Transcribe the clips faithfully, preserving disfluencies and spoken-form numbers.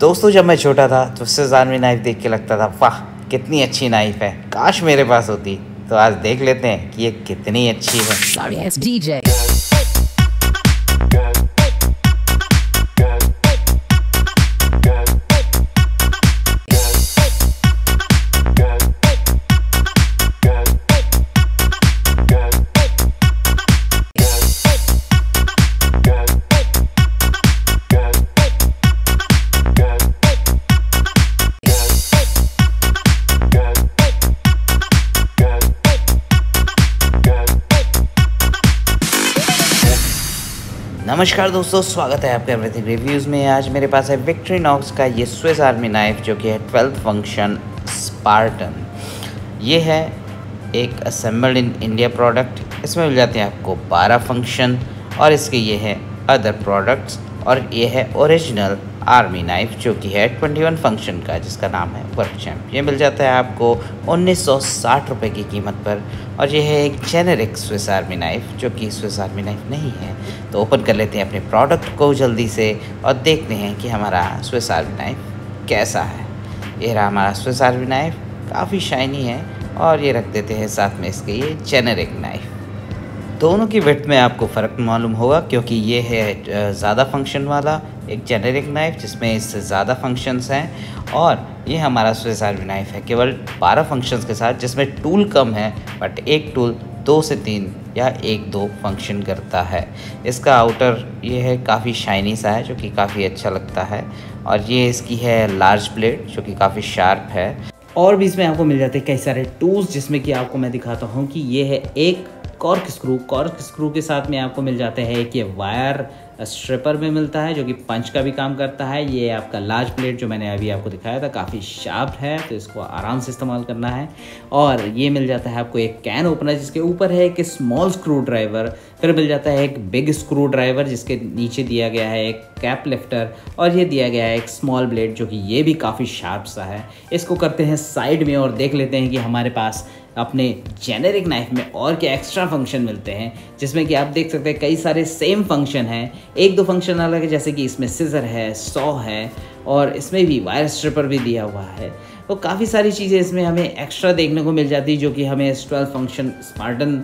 दोस्तों जब मैं छोटा था तो स्विस आर्मी नाइफ देख के लगता था वाह कितनी अच्छी नाइफ है, काश मेरे पास होती। तो आज देख लेते हैं कि ये कितनी अच्छी है। नमस्कार दोस्तों, स्वागत है आपका एवरीथिंग रिव्यूज़ में। आज मेरे पास है विक्ट्रीनॉक्स का ये स्विस आर्मी नाइफ जो कि है ट्वेल्थ फंक्शन स्पार्टन। ये है एक असेंबल्ड इन इंडिया प्रोडक्ट। इसमें मिल जाते हैं आपको बारह फंक्शन और इसके ये है अदर प्रोडक्ट्स, और ये है ओरिजिनल आर्मी नाइफ जो कि है इक्कीस फंक्शन का, जिसका नाम है वर्क चैम्प। ये मिल जाता है आपको उन्नीस सौ साठ रुपये की कीमत पर, और ये है एक जेनेरिक स्विस आर्मी नाइफ जो कि स्विस आर्मी नाइफ नहीं है। तो ओपन कर लेते हैं अपने प्रोडक्ट को जल्दी से और देखते हैं कि हमारा स्विस आर्मी नाइफ कैसा है। ये रहा हमारा स्विस आर्मी नाइफ, काफ़ी शाइनी है, और ये रख देते हैं साथ में इसके ये जेनेरिक नाइफ। दोनों की विड्थ में आपको फ़र्क मालूम होगा क्योंकि ये है ज़्यादा फंक्शन वाला एक जेनेरिक नाइफ जिसमें इससे ज़्यादा फंक्शंस हैं, और ये हमारा स्विस आर्मी नाइफ है केवल बारह फंक्शंस के साथ, जिसमें टूल कम है बट एक टूल दो से तीन या एक दो फंक्शन करता है। इसका आउटर ये है काफ़ी शाइनी सा है जो कि काफ़ी अच्छा लगता है, और ये इसकी है लार्ज ब्लेड जो कि काफ़ी शार्प है। और भी इसमें आपको मिल जाते हैं कई सारे टूल्स, जिसमें कि आपको मैं दिखाता हूँ कि ये है एक कॉर्क स्क्रू। कॉर्क स्क्रू के साथ में आपको मिल जाता है एक ये वायर स्ट्रिपर में मिलता है जो कि पंच का भी काम करता है। ये आपका लार्ज प्लेट जो मैंने अभी आपको दिखाया था काफ़ी शार्प है, तो इसको आराम से इस्तेमाल करना है। और ये मिल जाता है आपको एक कैन ओपनर जिसके ऊपर है एक स्मॉल स्क्रू ड्राइवर। फिर मिल जाता है एक बिग स्क्रू ड्राइवर जिसके नीचे दिया गया है एक कैप लिफ्टर, और ये दिया गया है एक स्मॉल ब्लेड जो कि ये भी काफ़ी शार्प सा है। इसको करते हैं साइड में और देख लेते हैं कि हमारे पास अपने जेनेरिक नाइफ में और क्या एक्स्ट्रा फंक्शन मिलते हैं, जिसमें कि आप देख सकते हैं कई सारे सेम फंक्शन हैं, एक दो फंक्शन अलग है, जैसे कि इसमें सीजर है, सॉ है, और इसमें भी वायर स्ट्रिपर भी दिया हुआ है। तो काफ़ी सारी चीज़ें इसमें हमें एक्स्ट्रा देखने को मिल जाती है जो कि हमें twelve function Spartan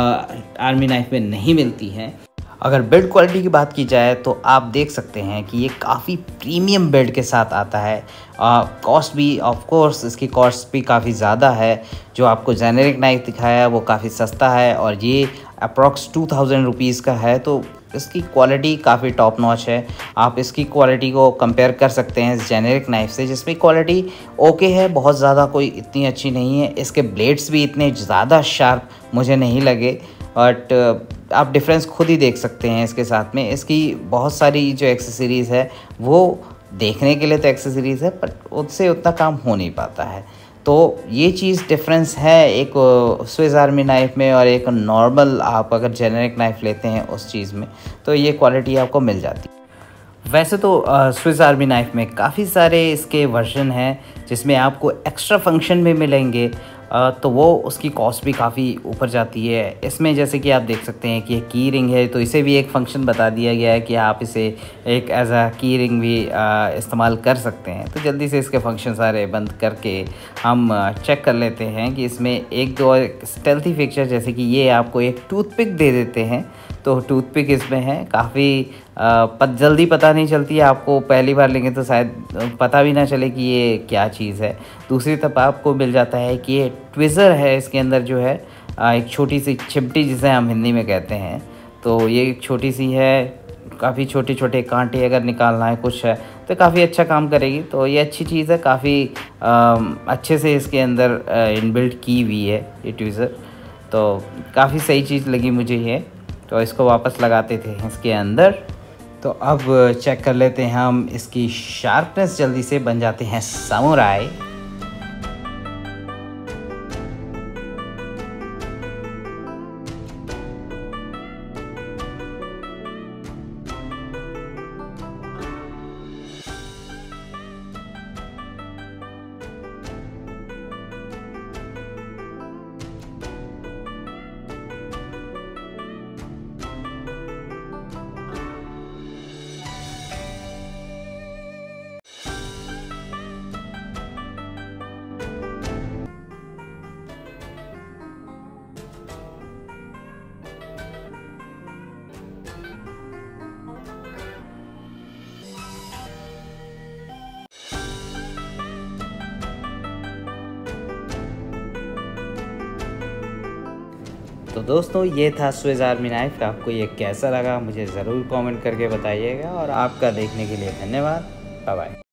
army knife में नहीं मिलती हैं। अगर बिल्ड क्वालिटी की बात की जाए तो आप देख सकते हैं कि ये काफ़ी प्रीमियम बिल्ड के साथ आता है। कॉस्ट भी ऑफ कोर्स इसकी कॉस्ट भी काफ़ी ज़्यादा है। जो आपको जेनेरिक नाइफ दिखाया है वो काफ़ी सस्ता है, और ये अप्रॉक्स टू थाउजेंड रुपीज़ का है, तो इसकी क्वालिटी काफ़ी टॉप नॉच है। आप इसकी क्वालिटी को कंपेयर कर सकते हैं इस जेनेरिक नाइफ से, जिसमें क्वालिटी ओके है, बहुत ज़्यादा कोई इतनी अच्छी नहीं है। इसके ब्लेड्स भी इतने ज़्यादा शार्प मुझे नहीं लगे, बट आप डिफरेंस खुद ही देख सकते हैं इसके साथ में। इसकी बहुत सारी जो एक्सेसरीज़ है वो देखने के लिए तो एक्सेसरीज़ है, पर उससे उतना काम हो नहीं पाता है। तो ये चीज़ डिफरेंस है एक स्विस आर्मी नाइफ में और एक नॉर्मल आप अगर जेनेरिक नाइफ लेते हैं उस चीज़ में, तो ये क्वालिटी आपको मिल जाती है। वैसे तो स्विस आर्मी नाइफ में काफ़ी सारे इसके वर्जन हैं जिसमें आपको एक्स्ट्रा फंक्शन भी मिलेंगे, तो वो उसकी कॉस्ट भी काफ़ी ऊपर जाती है। इसमें जैसे कि आप देख सकते हैं कि की रिंग है, तो इसे भी एक फ़ंक्शन बता दिया गया है कि आप इसे एक एज अ की रिंग भी इस्तेमाल कर सकते हैं। तो जल्दी से इसके फंक्शन सारे बंद करके हम चेक कर लेते हैं कि इसमें एक दो स्टेल्थी फीचर, जैसे कि ये आपको एक टूथपिक दे देते हैं। तो टूथपिक इसमें है, काफ़ी पत जल्दी पता नहीं चलती है आपको, पहली बार लेंगे तो शायद पता भी ना चले कि ये क्या चीज़ है। दूसरी तरफ आपको मिल जाता है कि ये ट्विज़र है, इसके अंदर जो है एक छोटी सी चिमटी जिसे हम हिंदी में कहते हैं। तो ये एक छोटी सी है, काफ़ी छोटे छोटे कांटे अगर निकालना है कुछ है तो काफ़ी अच्छा काम करेगी। तो ये अच्छी चीज़ है, काफ़ी अच्छे से इसके अंदर इनबिल्ट की हुई है ये ट्विज़र, तो काफ़ी सही चीज़ लगी मुझे ये। तो इसको वापस लगाते थे इसके अंदर। तो अब चेक कर लेते हैं हम इसकी शार्पनेस, जल्दी से बन जाते हैं समुराई। तो दोस्तों ये था स्विस आर्मी नाइफ। आपको ये कैसा लगा मुझे ज़रूर कमेंट करके बताइएगा और आपका देखने के लिए धन्यवाद। Bye bye.